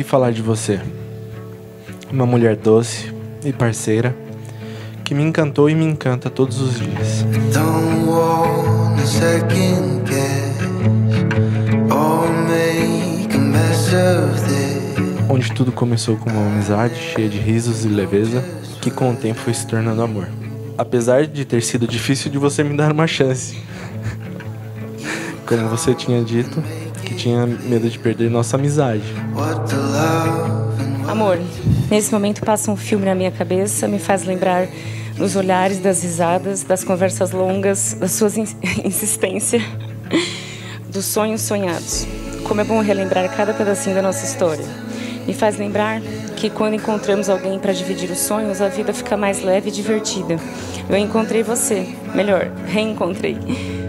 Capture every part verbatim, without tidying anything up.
falar de você. Uma mulher doce e parceira que me encantou e me encanta todos os dias. Onde tudo começou com uma amizade cheia de risos e leveza, que com o tempo foi se tornando amor. Apesar de ter sido difícil de você me dar uma chance. Como você tinha dito, que tinha medo de perder nossa amizade. Amor, nesse momento passa um filme na minha cabeça, me faz lembrar dos olhares, das risadas, das conversas longas, das suas ins- insistência, dos sonhos sonhados. Como é bom relembrar cada pedacinho da nossa história. Me faz lembrar que quando encontramos alguém para dividir os sonhos, a vida fica mais leve e divertida. Eu encontrei você, melhor, reencontrei.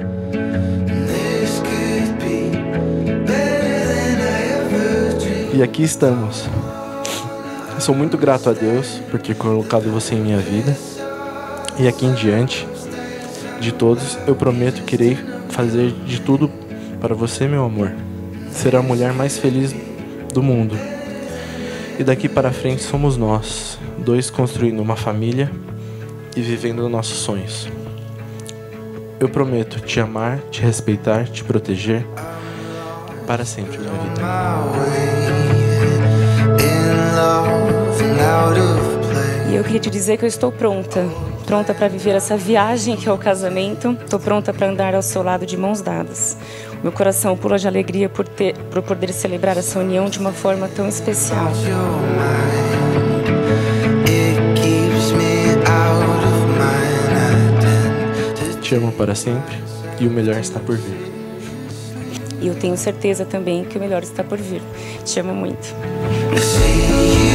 E aqui estamos. Eu sou muito grato a Deus por ter colocado você em minha vida. E aqui em diante, de todos, eu prometo que irei fazer de tudo para você, meu amor. Ser a mulher mais feliz do mundo. E daqui para frente somos nós, dois construindo uma família e vivendo nossos sonhos. Eu prometo te amar, te respeitar, te proteger para sempre, minha vida. E eu queria te dizer que eu estou pronta. Pronta para viver essa viagem que é o casamento. Estou pronta para andar ao seu lado de mãos dadas. Meu coração pula de alegria por, ter, por poder celebrar essa união de uma forma tão especial. Te amo para sempre e o melhor está por vir. E eu tenho certeza também que o melhor está por vir. Te amo muito. See you.